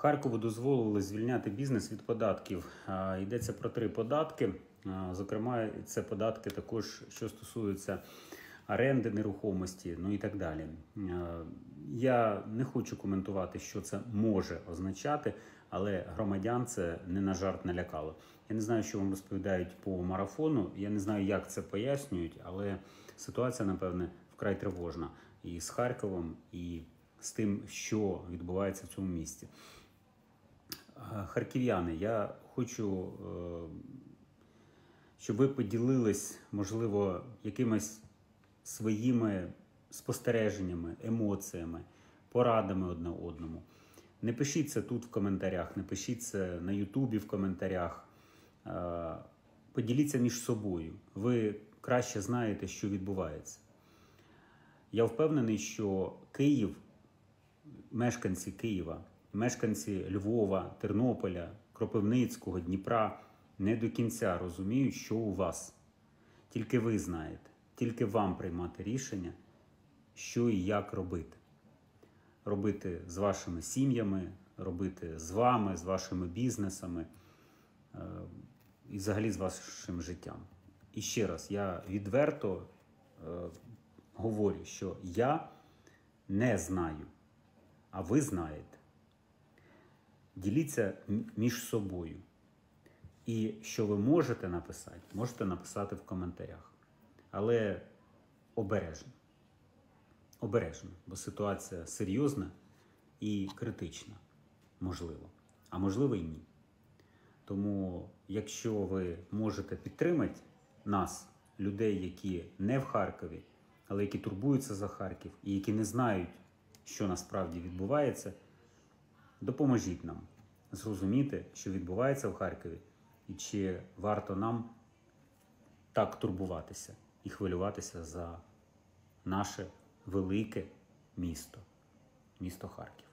Харкову дозволили звільняти бізнес від податків. Йдеться про 3 податки. Зокрема, це податки також, що стосуються оренди нерухомості, ну і так далі. Я не хочу коментувати, що це може означати, але громадян це не на жарт налякало. Я не знаю, що вам розповідають по марафону, я не знаю, як це пояснюють, але ситуація, напевне, вкрай тривожна і з Харковом, і з тим, що відбувається в цьому місті. Харків'яни, я хочу, щоб ви поділились, можливо, якимись своїми спостереженнями, емоціями, порадами одне одному. Не пишіть це тут в коментарях, не пишіть це на Ютубі в коментарях. Поділіться між собою. Ви краще знаєте, що відбувається. Я впевнений, що Київ, мешканці Києва, мешканці Львова, Тернополя, Кропивницького, Дніпра не до кінця розуміють, що у вас. Тільки ви знаєте, тільки вам приймати рішення, що і як робити. Робити з вашими сім'ями, робити з вами, з вашими бізнесами і взагалі з вашим життям. І ще раз, я відверто говорю, що я не знаю, а ви знаєте. Діліться між собою. І що ви можете написати в коментарях. Але обережно. Обережно, бо ситуація серйозна і критична. Можливо. А можливо і ні. Тому, якщо ви можете підтримати нас, людей, які не в Харкові, але які турбуються за Харків і які не знають, що насправді відбувається, допоможіть нам зрозуміти, що відбувається в Харкові, і чи варто нам так турбуватися і хвилюватися за наше велике місто Харків.